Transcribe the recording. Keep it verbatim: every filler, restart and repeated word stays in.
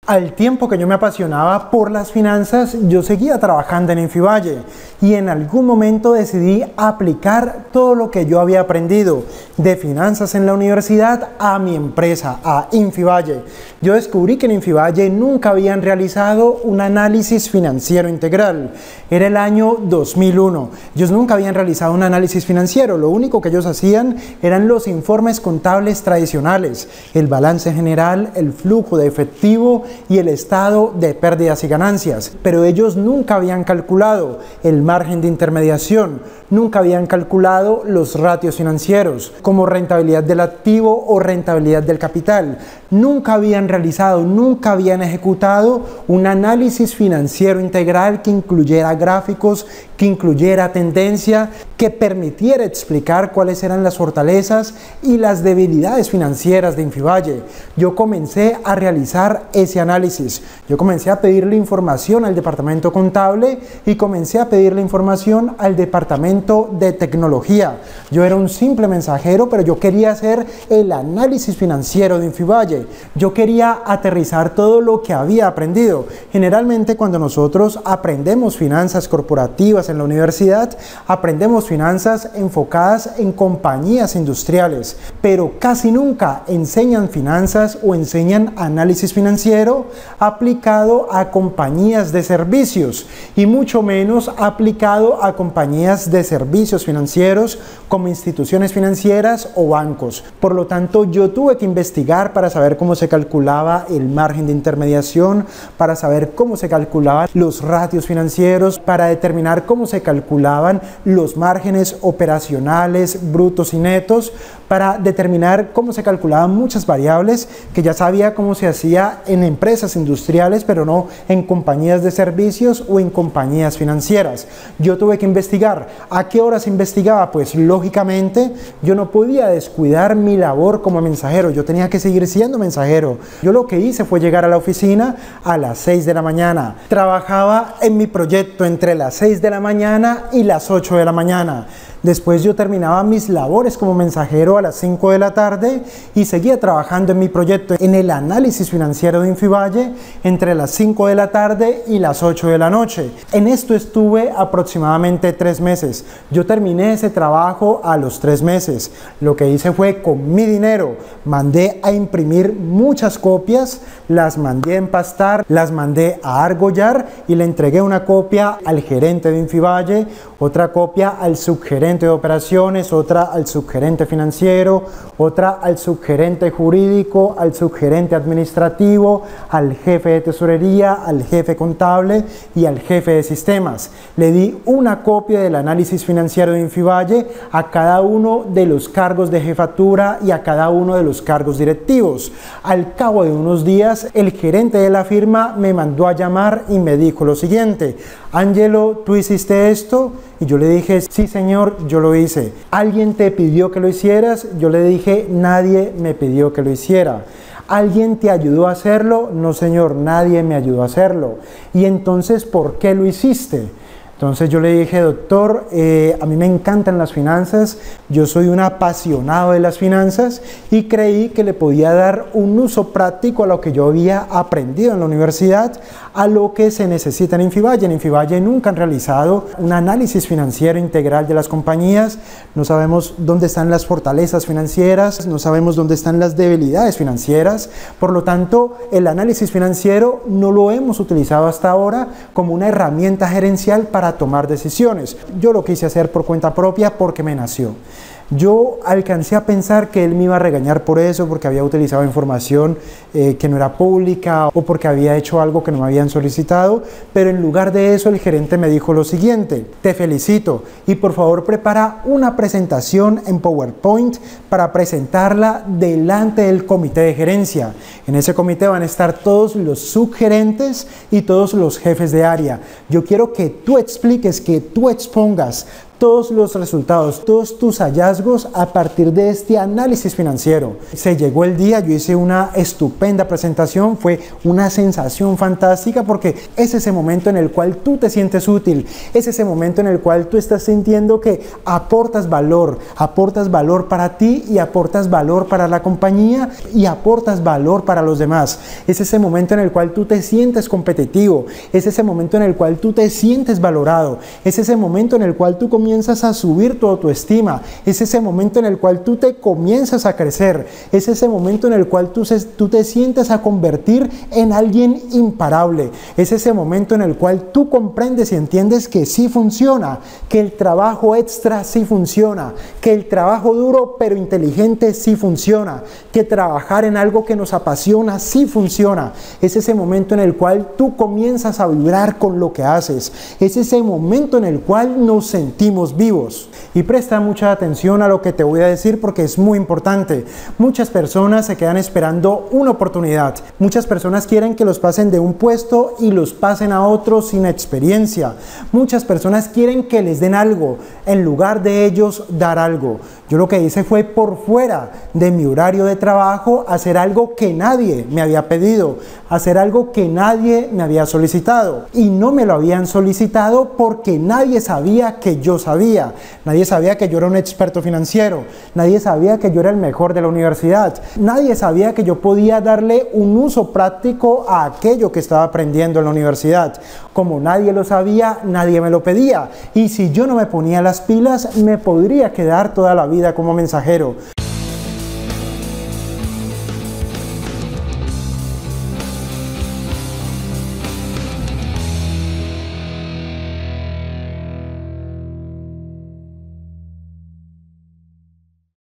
Al tiempo que yo me apasionaba por las finanzas, yo seguía trabajando en Infivalle y en algún momento decidí aplicar todo lo que yo había aprendido de finanzas en la universidad a mi empresa, a Infivalle. Yo descubrí que en Infivalle nunca habían realizado un análisis financiero integral. Era el año dos mil uno. Ellos nunca habían realizado un análisis financiero. Lo único que ellos hacían eran los informes contables tradicionales, el balance general, el flujo de efectivo y el estado de pérdidas y ganancias, pero ellos nunca habían calculado el margen de intermediación, nunca habían calculado los ratios financieros como rentabilidad del activo o rentabilidad del capital, nunca habían realizado, nunca habían ejecutado un análisis financiero integral que incluyera gráficos, que incluyera tendencia, que permitiera explicar cuáles eran las fortalezas y las debilidades financieras de Infivalle. Yo comencé a realizar ese análisis. Yo comencé a pedirle información al departamento contable y comencé a pedirle información al departamento de tecnología. Yo era un simple mensajero, pero yo quería hacer el análisis financiero de Infivalle. Yo quería aterrizar todo lo que había aprendido. Generalmente cuando nosotros aprendemos finanzas corporativas en la universidad, aprendemos finanzas enfocadas en compañías industriales, pero casi nunca enseñan finanzas o enseñan análisis financiero aplicado a compañías de servicios y mucho menos aplicado a compañías de servicios financieros como instituciones financieras o bancos. Por lo tanto, yo tuve que investigar para saber cómo se calculaba el margen de intermediación, para saber cómo se calculaban los ratios financieros, para determinar cómo se calculaban los márgenes operacionales, brutos y netos, para determinar cómo se calculaban muchas variables que ya sabía cómo se hacía en empresas industriales, pero no en compañías de servicios o en compañías financieras. Yo tuve que investigar. ¿A qué horas investigaba? Pues lógicamente yo no podía descuidar mi labor como mensajero, yo tenía que seguir siendo mensajero. Yo lo que hice fue llegar a la oficina a las seis de la mañana. Trabajaba en mi proyecto entre las seis de la mañana y las ocho de la mañana. Después yo terminaba mis labores como mensajero a las cinco de la tarde y seguía trabajando en mi proyecto en el análisis financiero de Infivalle entre las cinco de la tarde y las ocho de la noche. En esto estuve aproximadamente tres meses. Yo terminé ese trabajo a los tres meses. Lo que hice fue con mi dinero, mandé a imprimir muchas copias, las mandé a empastar, las mandé a argollar y le entregué una copia al gerente de Infivalle, otra copia al subgerente de operaciones, otra al subgerente financiero, otra al subgerente jurídico, al subgerente administrativo, al jefe de tesorería, al jefe contable y al jefe de sistemas. Le di una copia del análisis financiero de Infivalle a cada uno de los cargos de jefatura y a cada uno de los cargos directivos. Al cabo de unos días, el gerente de la firma me mandó a llamar y me dijo lo siguiente: Ángelo, ¿tú hiciste esto? Y yo le dije, sí señor, yo lo hice. ¿Alguien te pidió que lo hicieras? Yo le dije, nadie me pidió que lo hiciera. ¿Alguien te ayudó a hacerlo? No señor, nadie me ayudó a hacerlo. Y entonces, ¿por qué lo hiciste? Entonces yo le dije, doctor, eh, a mí me encantan las finanzas, yo soy un apasionado de las finanzas y creí que le podía dar un uso práctico a lo que yo había aprendido en la universidad, a lo que se necesita en Infivalle. En Infivalle nunca han realizado un análisis financiero integral de las compañías, no sabemos dónde están las fortalezas financieras, no sabemos dónde están las debilidades financieras, por lo tanto el análisis financiero no lo hemos utilizado hasta ahora como una herramienta gerencial para tomar decisiones. Yo lo quise hacer por cuenta propia porque me nació. Yo alcancé a pensar que él me iba a regañar por eso, porque había utilizado información eh, que no era pública o porque había hecho algo que no me habían solicitado, pero en lugar de eso el gerente me dijo lo siguiente: te felicito y por favor prepara una presentación en PowerPoint para presentarla delante del comité de gerencia. En ese comité van a estar todos los subgerentes y todos los jefes de área. Yo quiero que tú expliques, que tú expongas todos los resultados, todos tus hallazgos a partir de este análisis financiero. Se llegó el día, yo hice una estupenda presentación, fue una sensación fantástica porque es ese momento en el cual tú te sientes útil, es ese momento en el cual tú estás sintiendo que aportas valor, aportas valor para ti y aportas valor para la compañía y aportas valor para los demás. Es ese momento en el cual tú te sientes competitivo, es ese momento en el cual tú te sientes valorado, es ese momento en el cual tú comienzas a subir tu autoestima, es ese momento en el cual tú te comienzas a crecer, es ese momento en el cual tú, se, tú te sientes a convertir en alguien imparable, es ese momento en el cual tú comprendes y entiendes que sí funciona, que el trabajo extra sí funciona, que el trabajo duro pero inteligente sí funciona, que trabajar en algo que nos apasiona sí funciona. Es ese momento en el cual tú comienzas a vibrar con lo que haces, es ese momento en el cual nos sentimos vivos. Y presta mucha atención a lo que te voy a decir porque es muy importante. Muchas personas se quedan esperando una oportunidad, muchas personas quieren que los pasen de un puesto y los pasen a otro sin experiencia, muchas personas quieren que les den algo en lugar de ellos dar algo. Yo lo que hice fue, por fuera de mi horario de trabajo, hacer algo que nadie me había pedido, hacer algo que nadie me había solicitado, y no me lo habían solicitado porque nadie sabía que yo sabía, nadie sabía que yo era un experto financiero, nadie sabía que yo era el mejor de la universidad, nadie sabía que yo podía darle un uso práctico a aquello que estaba aprendiendo en la universidad. Como nadie lo sabía, nadie me lo pedía, y si yo no me ponía las pilas, me podría quedar toda la vida como mensajero.